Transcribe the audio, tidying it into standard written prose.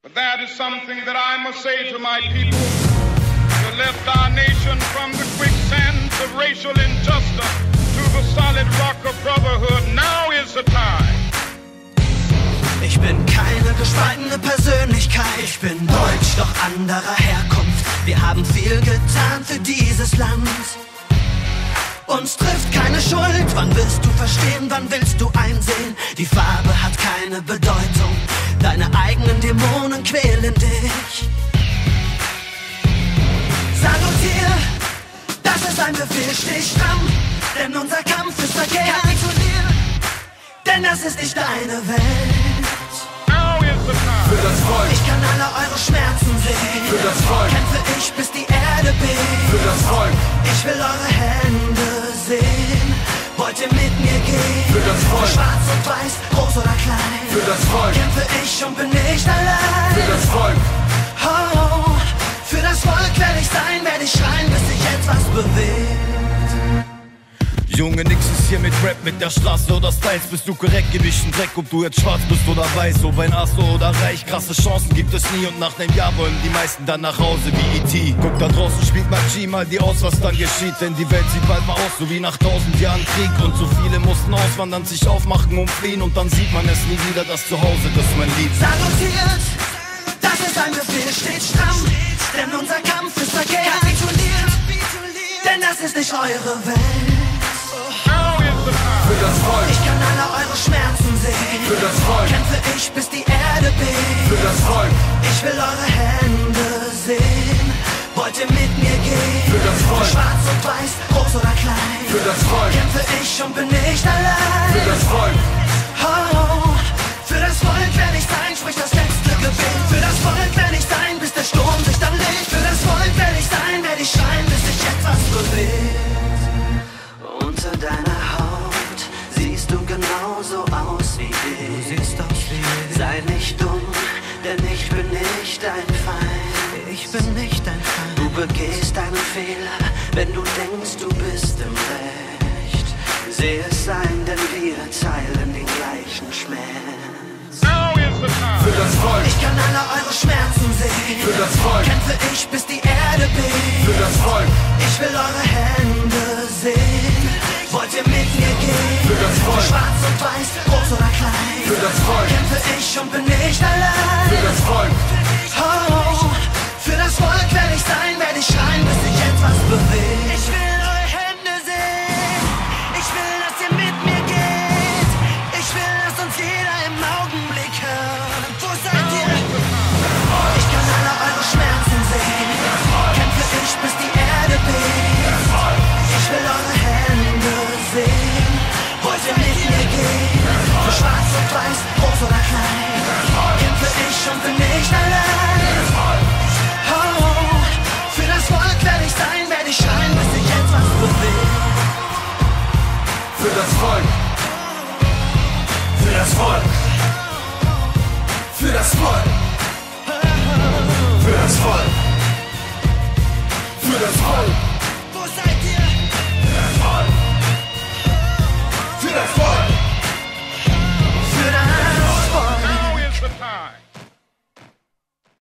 But that is something that I must say to my people who left our nation from the quicksands of racial injustice to the solid rock of brotherhood. Now is the time. Ich bin keine gespaltene Persönlichkeit. Ich bin deutsch, doch anderer Herkunft. Wir haben viel getan für dieses Land. Uns trifft keine Schuld. Wann willst du verstehen, wann willst du einsehen? Die Farbe hat keine Bedeutung. Deine eigenen Dämonen quälen dich. Salutier, das ist ein Befehl, steh stramm. Denn unser Kampf ist verkehrt. Kapitulier, denn das ist nicht deine Welt. Für das Volk. Ich kann alle eure Schmerzen sehen. Für das Volk. Kämpfe ich, bis die Erde bebt. Für das Volk. Ich will eure Hände sehen. Wollt ihr mit mir gehen? Für das Volk. Für schwarz und weiß, groß oder klein. Für das Volk. Kämpfe ich und bin nicht allein. Für das Volk. Oh, für das Volk werde ich sein, werde ich schreien, bis sich etwas bewegt. Junge, nix ist hier mit Rap, mit der Straße oder Styles. Bist du korrekt, gib ich einen Dreck, ob du jetzt schwarz bist oder weiß. Ob ein Asso oder reich, krasse Chancen gibt es nie. Und nach nem Jahr wollen die meisten dann nach Hause wie E.T. Guck, da draußen spielt G mal die aus, was dann geschieht. Denn die Welt sieht bald mal aus, so wie nach 1000 Jahren Krieg. Und so viele mussten auswandern, sich aufmachen und fliehen. Und dann sieht man es nie wieder, das Zuhause, das mein Lieb. Salutiert, das ist ein Befehl, steht stramm. Denn unser Kampf ist verkehrt. Kapituliert, denn das ist nicht eure Welt. Für das Volk. Ich kann alle eure Schmerzen sehen. Für das Volk. Kämpfe ich, bis die Erde bebt. Für das Volk. Ich will eure Hände sehen. Wollt ihr mit mir gehen? Für das Volk. Für schwarz und weiß, groß oder klein. Für das Volk. Kämpfe ich und bin nicht allein. Für das Volk. Oh, für das Volk werde ich sein, sprich das letzte Gebet. Für das Volk werde ich sein, bis der Sturm sich dann legt. Für das Volk werde ich sein, werde ich schreien, bis sich etwas bewegt. Unter deiner Haut siehst du genauso aus wie ich. Sei nicht dumm, denn ich bin nicht dein Feind. Ich bin nicht dein Feind. Du begehst einen Fehler, wenn du denkst, du bist im Recht. Seh es sein, denn wir teilen den gleichen Schmerz. Für das Volk. Ich kann alle eure Schmerzen sehen. Für das Volk. Kämpfe ich, bis die Erde bebt. Für das Volk. Ich will eure Hände sehen. Wollt ihr mit mir gehen? Für das Volk. Für schwarz und weiß, groß oder klein. Für das Volk. Kämpfe ich und bin nicht allein. Für das Volk. Oh, für das Volk werde ich sein, werde ich schreien, bis sich etwas bewegt. Ich will eure Hände sehen. Ich will, dass ihr mit mir geht. Ich will, dass uns jeder im Augenblick hört. Wo seid ihr? Ich kann alle eure Schmerzen sehen. Kämpfe ich, bis die Erde bebt. Ich will eure Hände sehen. Wollt ihr mit mir gehen? Für schwarz und weiß, groß oder klein. Kämpfe ich und bin nicht allein. Oh, für das Volk werde ich sein, werde ich schreien, bis sich etwas bewegt. Für das Volk. Für das Volk. Für das Volk. Für das Volk. Für das Volk.